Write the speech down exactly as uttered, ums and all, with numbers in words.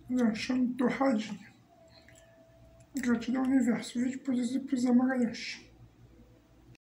lanchando torradinha. Gratidão, universo. Vídeo produzido por Zé Magalhães.